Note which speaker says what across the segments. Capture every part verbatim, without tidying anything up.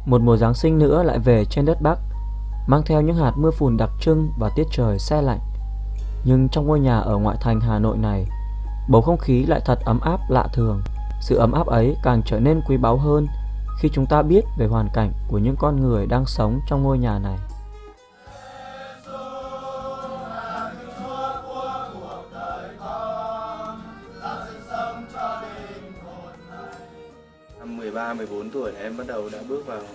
Speaker 1: Một mùa Giáng sinh nữa lại về trên đất Bắc, mang theo những hạt mưa phùn đặc trưng và tiết trời se lạnh. Nhưng trong ngôi nhà ở ngoại thành Hà Nội này, bầu không khí lại thật ấm áp lạ thường. Sự ấm áp ấy càng trở nên quý báu hơn khi chúng ta biết về hoàn cảnh của những con người đang sống trong ngôi nhà này.
Speaker 2: Năm mười ba mười bốn tuổi em bắt đầu đã bước vào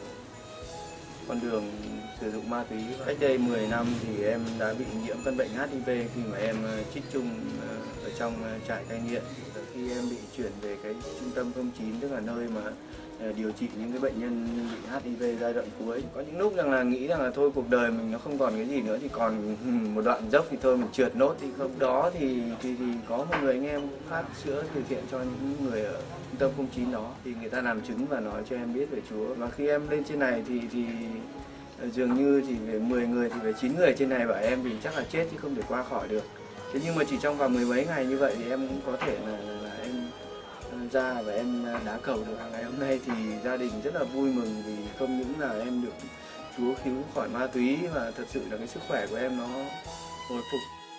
Speaker 2: con đường sử dụng ma túy. Cách đây mười năm thì em đã bị nhiễm căn bệnh hát i vê khi mà em trích chung ở trong trại cai nghiện. Khi em bị chuyển về cái trung tâm không chín, tức là nơi mà điều trị những cái bệnh nhân bị hát i vê giai đoạn cuối. Có những lúc rằng là nghĩ rằng là thôi cuộc đời mình nó không còn cái gì nữa, thì còn một đoạn dốc thì thôi mình trượt nốt. Thì không đó thì, thì thì có một người anh em phát sữa từ thiện cho những người ở trung tâm không chín đó, thì người ta làm chứng và nói cho em biết về Chúa. Và khi em lên trên này thì thì dường như thì về mười người thì về chín người trên này bảo em thì chắc là chết chứ không thể qua khỏi được. Thế nhưng mà chỉ trong vòng mười mấy ngày như vậy thì em cũng có thể là, là, là em ra và em đá cầu được. Ngày hôm nay thì gia đình rất là vui mừng vì không những là em được Chúa cứu khỏi ma túy mà thật sự là cái sức khỏe của em nó hồi phục.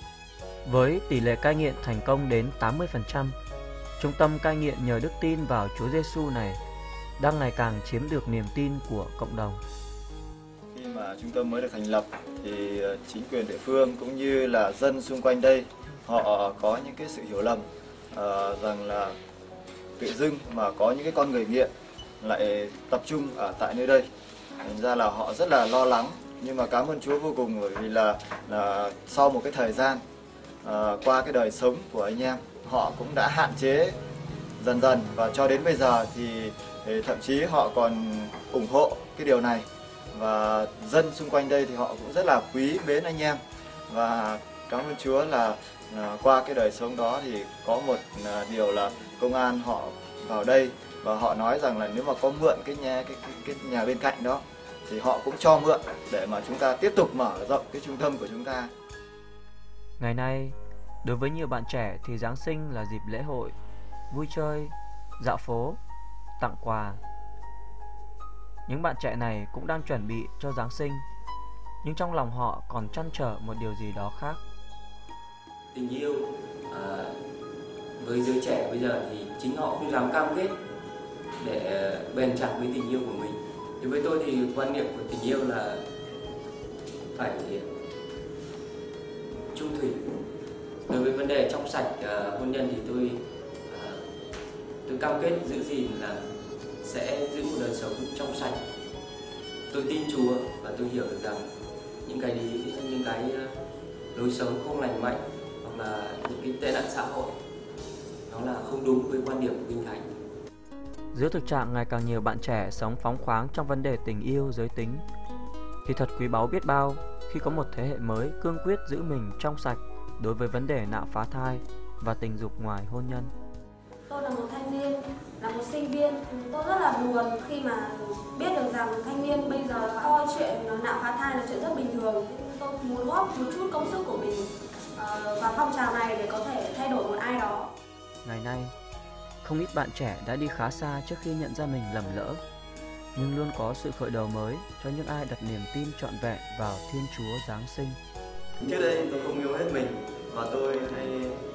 Speaker 1: Với tỷ lệ cai nghiện thành công đến tám mươi phần trăm, trung tâm cai nghiện nhờ đức tin vào Chúa Giêsu này đang ngày càng chiếm được niềm tin của cộng đồng.
Speaker 3: Khi mà trung tâm mới được thành lập thì chính quyền địa phương cũng như là dân xung quanh đây họ có những cái sự hiểu lầm uh, rằng là tự dưng mà có những cái con người nghiện lại tập trung ở tại nơi đây. Thành ra là họ rất là lo lắng, nhưng mà cảm ơn Chúa vô cùng bởi vì là, là sau một cái thời gian uh, qua cái đời sống của anh em, họ cũng đã hạn chế dần dần và cho đến bây giờ thì, thì thậm chí họ còn ủng hộ cái điều này. Và dân xung quanh đây thì họ cũng rất là quý mến anh em. Và cảm ơn Chúa là à, qua cái đời sống đó thì có một à, điều là công an họ vào đây và họ nói rằng là nếu mà có mượn cái nhà, cái, cái, cái nhà bên cạnh đó thì họ cũng cho mượn để mà chúng ta tiếp tục mở rộng cái trung tâm của chúng ta.
Speaker 1: Ngày nay, đối với nhiều bạn trẻ thì Giáng sinh là dịp lễ hội, vui chơi, dạo phố, tặng quà. Những bạn trẻ này cũng đang chuẩn bị cho Giáng sinh, nhưng trong lòng họ còn trăn trở một điều gì đó khác.
Speaker 4: Tình yêu à, với giới trẻ bây giờ thì chính họ cũng dám cam kết để bền chặt với tình yêu của mình. Thì với tôi thì quan niệm của tình yêu là phải trung thủy. Đối với vấn đề trong sạch à, hôn nhân thì tôi à, tôi cam kết giữ gìn là sẽ giữ một đời sống trong sạch. Tôi tin Chúa và tôi hiểu được rằng những cái đi, những cái lối sống không lành mạnh hoặc là những cái tệ nạn xã hội nó là không đúng với quan điểm của Kinh Thánh.
Speaker 1: Giữa thực trạng ngày càng nhiều bạn trẻ sống phóng khoáng trong vấn đề tình yêu giới tính, thì thật quý báu biết bao khi có một thế hệ mới cương quyết giữ mình trong sạch đối với vấn đề nạo phá thai và tình dục ngoài hôn nhân.
Speaker 5: Tôi là một thanh niên, là một sinh viên. Tôi rất là buồn khi mà biết được rằng thanh niên bây giờ coi chuyện nạo phá thai là chuyện rất bình thường. Tôi muốn góp một chút công sức của mình vào phong trào này để có thể thay đổi một ai đó.
Speaker 1: Ngày nay, không ít bạn trẻ đã đi khá xa trước khi nhận ra mình lầm lỡ, nhưng luôn có sự khởi đầu mới cho những ai đặt niềm tin trọn vẹn vào Thiên Chúa Giáng sinh.
Speaker 2: Trước đây tôi không yêu hết mình và tôi hay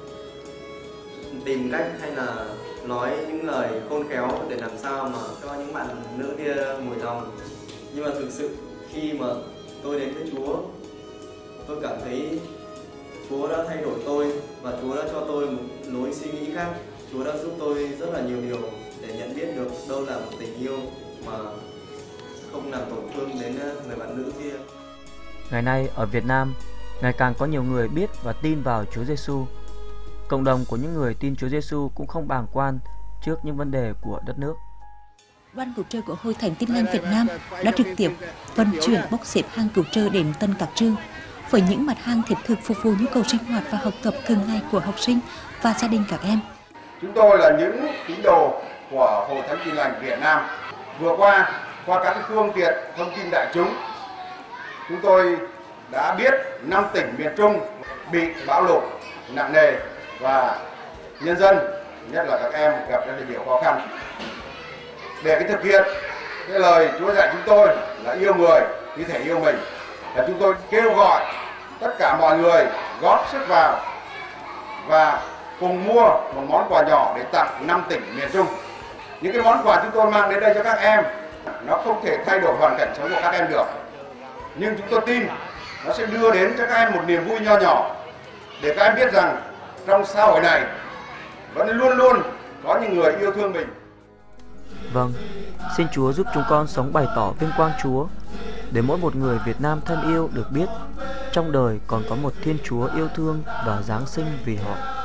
Speaker 2: tìm cách hay là nói những lời khôn khéo để làm sao mà cho những bạn nữ kia mùi lòng. Nhưng mà thực sự khi mà tôi đến với Chúa, tôi cảm thấy Chúa đã thay đổi tôi và Chúa đã cho tôi một lối suy nghĩ khác. Chúa đã giúp tôi rất là nhiều điều để nhận biết được đâu là một tình yêu mà không làm tổn thương đến người bạn nữ kia.
Speaker 1: Ngày nay ở Việt Nam, ngày càng có nhiều người biết và tin vào Chúa Giêsu. Cộng đồng của những người tin Chúa Giêsu cũng không bàng quan trước những vấn đề của đất nước.
Speaker 6: Đoàn cứu trợ của Hội Thánh Tin Lành Việt Nam đã trực tiếp vận chuyển bốc xếp hàng cứu trợ đến tân các trường với những mặt hàng thiết thực phục vụ nhu cầu sinh hoạt và học tập thường ngày của học sinh và gia đình các em.
Speaker 7: Chúng tôi là những tín đồ của Hội Thánh Tin Lành Việt Nam. Vừa qua, qua các phương tiện thông tin đại chúng, chúng tôi đã biết năm tỉnh miền Trung bị bão lụt nặng nề và nhân dân, nhất là các em gặp rất là nhiều khó khăn. Để cái thực hiện cái lời Chúa dạy chúng tôi là yêu người như thể yêu mình. Và chúng tôi kêu gọi tất cả mọi người góp sức vào và cùng mua một món quà nhỏ để tặng năm tỉnh miền Trung. Những cái món quà chúng tôi mang đến đây cho các em, nó không thể thay đổi hoàn cảnh sống của các em được. Nhưng chúng tôi tin nó sẽ đưa đến cho các em một niềm vui nho nhỏ để các em biết rằng trong xã hội này vẫn luôn luôn có những người yêu thương mình.
Speaker 1: Vâng, xin Chúa giúp chúng con sống bày tỏ vinh quang Chúa, để mỗi một người Việt Nam thân yêu được biết trong đời còn có một Thiên Chúa yêu thương và giáng sinh vì họ.